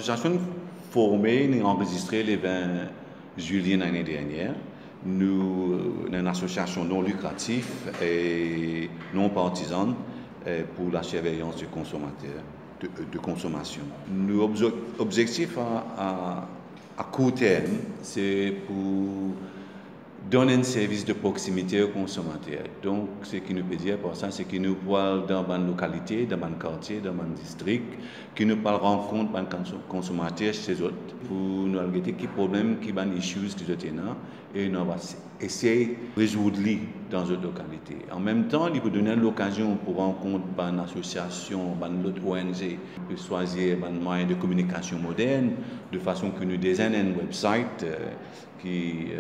l'association formée et enregistrée le 20 juillet l'année dernière. Nous sommes une association non lucrative et non partisane pour la surveillance du consommateur, de consommation. Nos objectifs à court terme, c'est pour donner un service de proximité aux consommateurs. Donc, ce qui nous peut dire par ça, c'est que nous pouvons dans une localité, dans un quartier, dans un district, que nous pouvons rencontrer les consommateurs chez eux pour nous regarder quels problèmes, quels issues qu'ils ont et nous allons essayer de résoudre dans notre localité. En même temps, il peut donner l'occasion pour rencontrer une association, une autre ONG, de choisir un moyen de communication moderne, de façon que nous désignons un website qui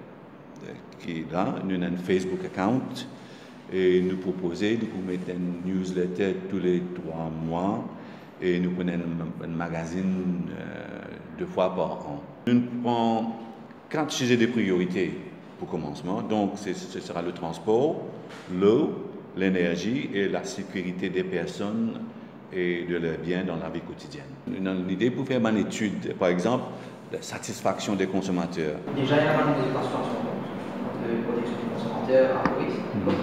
est là, nous avons un Facebook account et nous proposons de mettre une newsletter tous les 3 mois et nous prenons un magazine 2 fois par an. Nous prenons 4 sujets de priorité pour commencement, donc ce sera le transport, l'eau, l'énergie et la sécurité des personnes et de leurs biens dans la vie quotidienne. Nous avons l'idée pour faire une étude, par exemple, la satisfaction des consommateurs. Déjà, il y a une situation de protection des consommateurs à Maurice. Donc,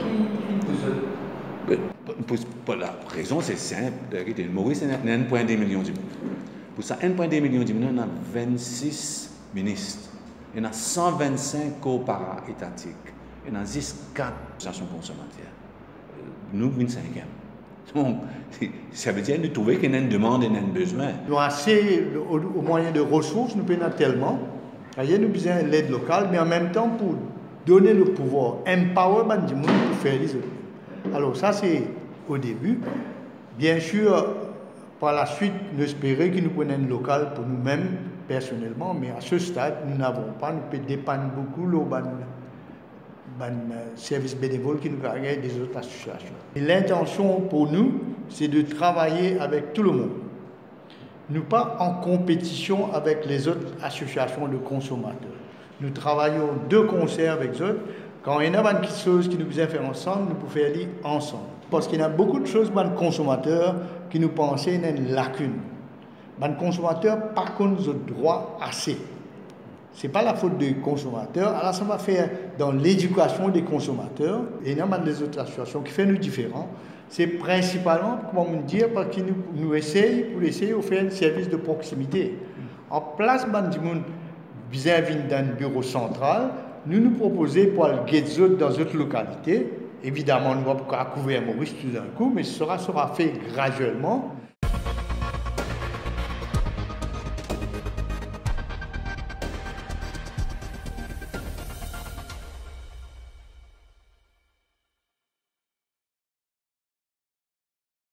qui vous pour la raison, c'est simple. Maurice, il y a 1,2 million de monde. Pour ça, 1,2 million de monde, il y a 26 ministres. Il y a 125 corps para-étatiques. Il y a 4 associations consommateurs. Nous, 25e. Donc, ça veut dire que nous trouvons qu'il y a une demande et un besoin. Nous avons assez, au moyen de ressources, nous prenons tellement. Nous avons besoin de l'aide locale, mais en même temps, pour donner le pouvoir, empower les gens pour faire les autres. Alors ça, c'est au début. Bien sûr, par la suite, nous espérons que nous prenions un local pour nous-mêmes, personnellement, mais à ce stade, nous n'avons pas, nous pouvons dépendre beaucoup de service bénévole qui nous caractérise des autres associations. L'intention pour nous, c'est de travailler avec tout le monde. Nous pas en compétition avec les autres associations de consommateurs. Nous travaillons de concert avec eux. Quand il y a quelque chose qui nous vient faire ensemble, nous pouvons faire ensemble. Parce qu'il y a beaucoup de choses, les consommateurs, qui nous pensent qu'il y a une lacune. Les consommateurs, par contre, ont droit assez. Ce n'est pas la faute des consommateurs. Alors, ça va faire dans l'éducation des consommateurs. Et il y a des autres associations qui font nous différents. C'est principalement, comment me dire, parce qu'ils nous essayent pour essayer de faire un service de proximité. En place, vis-à-vis d'un bureau central, nous proposons pour aller dans d'autres localités. Évidemment, nous ne pouvons pas couvrir Maurice tout d'un coup, mais ce sera fait graduellement.